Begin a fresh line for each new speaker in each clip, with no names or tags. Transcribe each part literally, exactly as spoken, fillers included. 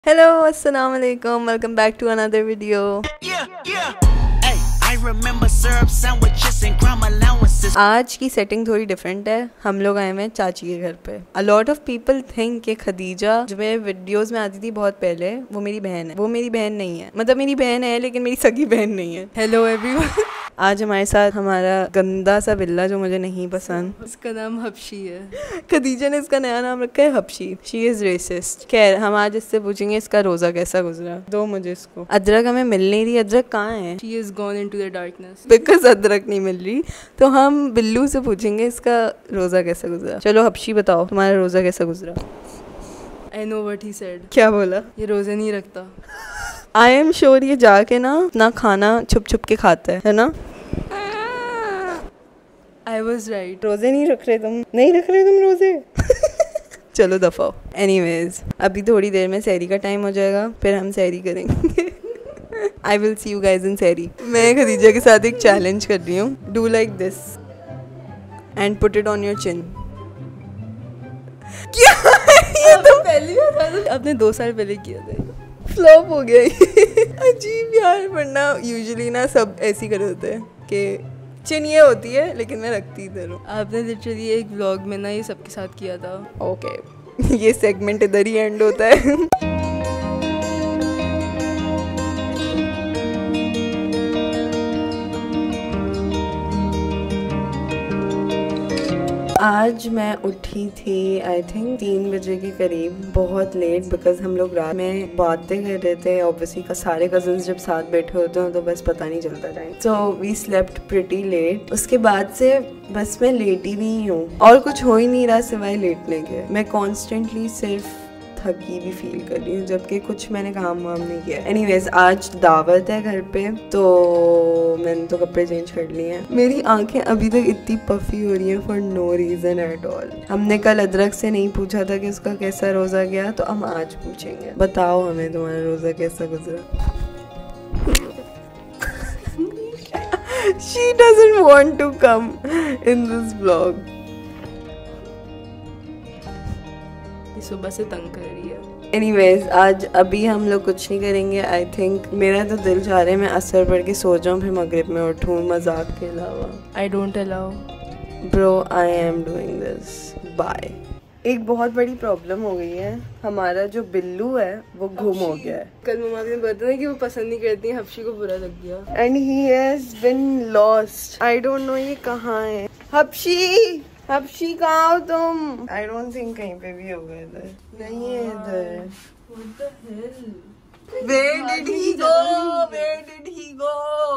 Hello, assalamu alaikum. Welcome back to another video.
Yeah, yeah. Hey, I remember syrup sandwiches and crime allowances.
आज की setting थोड़ी different है। हम लोग आए हुए हैं चाची के घर पे। A lot of people think कि खदीजा जो मेरे वीडियोस में आती थी बहुत पहले, वो मेरी बहन है। वो मेरी बहन नहीं है, मतलब मेरी बहन है लेकिन मेरी सगी बहन नहीं है। Hello everyone. आज हमारे साथ हमारा गंदा सा बिल्ला जो मुझे नहीं पसंद,
उसका नाम हबशी है।
खदीजा ने इसका नया नाम रखा है हबशी। She is resist. खैर, हम आज इससे पूछेंगे इसका रोजा कैसा गुजरा। दो मुझे इसको। अदरक हमें मिल नहीं रही। अदरक कहाँ है?
She is gone into the darkness.
Because अदरक नहीं मिल रही, तो हम बिल्लू से पूछेंगे इसका रोजा कैसा गुजरा। चलो हबशी बताओ, तुम्हारा रोजा कैसा गुजरा?
I know what he said.
क्या बोला?
ये रोजे नहीं रखता।
आई एम श्योर ये जाके ना अपना खाना छुप छुप के खाता है, है ना?
I was right.
रोजे नहीं रख रहे तुम? नहीं रख रहे तुम रोजे? चलो दफाओ। एनीवेज, अभी थोड़ी देर में सहरी का टाइम हो जाएगा, फिर हम सहरी करेंगे। I will see you guys in सहरी। मैं खदीजा के साथ एक चैलेंज कर रही हूँ। Do like this and put it on your chin. क्या ये तो
पहली बार आपने दो साल पहले किया था।
फ्लॉप हो गया ये। अजीब यार, वरना यूजुअली ना सब ऐसे कर होते हैं कि चिन ये होती है लेकिन मैं रखती इधर हूँ।
आपने लिटरली एक व्लॉग में ना ये सबके साथ किया था।
Okay okay. ये सेगमेंट इधर ही एंड होता है। आज मैं उठी थी आई थिंक तीन बजे के करीब, बहुत लेट, बिकॉज हम लोग रात में बातें कर रहे थे। ऑब्वियसली का सारे कजन्स जब साथ बैठे होते हैं तो बस पता नहीं चलता time. So we slept pretty late. उसके बाद से बस मैं लेटी नहीं हूँ और कुछ हो ही नहीं रहा सिवाय लेटने के। मैं कॉन्स्टेंटली सिर्फ थकी भी फील कर रही हूँ, जबकि कुछ मैंने काम वाम नहीं किया। एनीवेज, आज दावत है घर पे, तो मैंने तो कपड़े चेंज कर लिए हैं। मेरी आंखें अभी तक इतनी पफी हो रही हैं for no reason at all. हमने कल अदरक से नहीं पूछा था कि उसका कैसा रोजा गया, तो हम आज पूछेंगे। बताओ हमें तुम्हारा रोजा कैसा गुजरा। She doesn't want to come in this vlog.
सुबह से तंग कर रही है।
एनीवेज, आज अभी हम लोग कुछ नहीं करेंगे। आई थिंक मेरा तो दिल चाह रहा है मैं असर पढ़ के सो जाऊँ, फिर मगरिब में उठूँ, मजाक के अलावा।
I don't allow.
Bro, I am doing this. Bye. एक बहुत बड़ी प्रॉब्लम हो गई है। हमारा जो बिल्लू है वो गुम हो गया है।
कल मम्मा ने बताया कि वो पसंद नहीं करती है, हबशी को बुरा लग गया।
And he has been lost. I don't know ये कहाँ है। हबशी, हबशी कहाँ हो तुम? आई डोंट थिंक कहीं पे भी होगा इधर। नहीं है इधर।
What the hell?
Where did he go? Where did he go?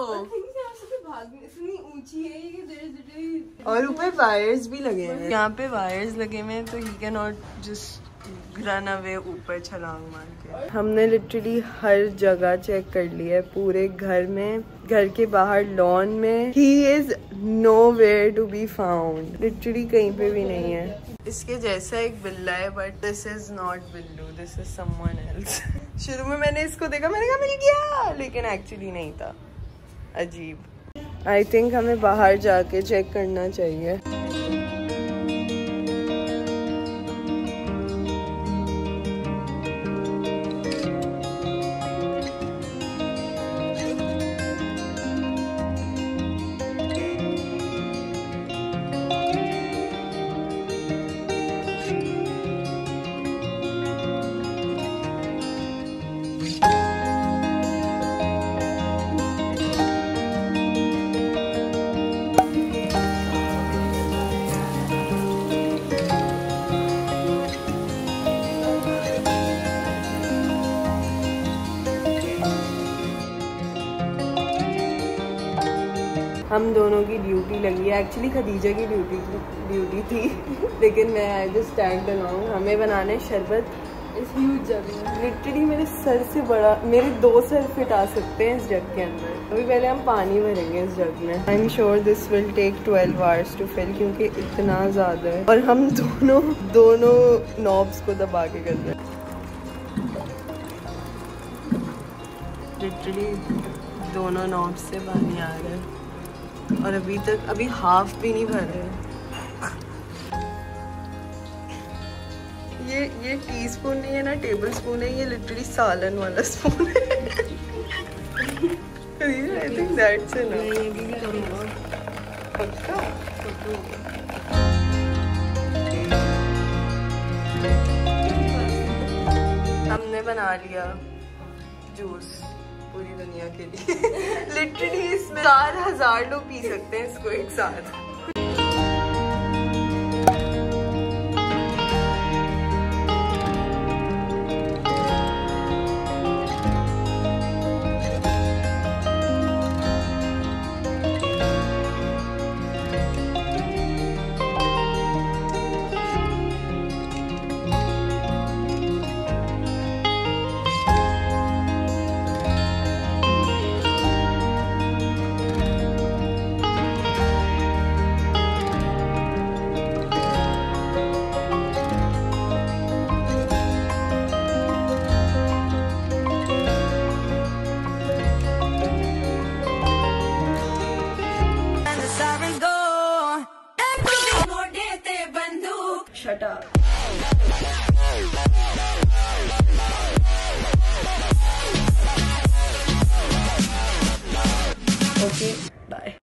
इतनी ऊंची है ये, there is literally-
और ऊपर वायर्स भी लगे हैं। यहाँ पे वायर्स लगे हुए हैं, तो he can not just run away ऊपर छलांग मार के। हमने लिटरली हर जगह चेक कर लिया है, पूरे घर में, घर के बाहर लॉन में। He is nowhere to be found. Literally कहीं पे भी नहीं है। इसके जैसा एक बिल्ला है, but this is not Billu, this is someone else. शुरू में मैंने इसको देखा, मैंने कहा मिल गया, लेकिन एक्चुअली नहीं था। अजीब। आई थिंक हमें बाहर जाके चेक करना चाहिए। हम दोनों की ड्यूटी लगी है। एक्चुअली खदीजा की ड्यूटी ड्यूटी थी लेकिन मैं आई जस्ट टैग्ड अलोंग। हमें बनाने शरबत।
इस ह्यूज जग में
लिटरली मेरे सर से बड़ा, मेरे दो सर फिट आ सकते हैं इस जग के अंदर। अभी पहले हम पानी भरेंगे इस जग में। I am sure this will take twelve hours to fill, क्योंकि इतना ज़्यादा है। और हम दोनों दोनों नॉब्स को दबा के कर रहे हैं। लिटरली दोनों नॉब्स से पानी आ रहा है और अभी तक अभी हाफ भी नहीं भरे। ये ये टी स्पून नहीं है ना टेबल स्पून है, ये लिटरली सालन वाला स्पून है। I think that's enough.
मैं ये भी करूँगा।
पक्का? हमने बना लिया जूस पूरी दुनिया के लिए। लिटरली इसमें चार हजार लोग पी सकते हैं इसको एक साथ।
Shut up.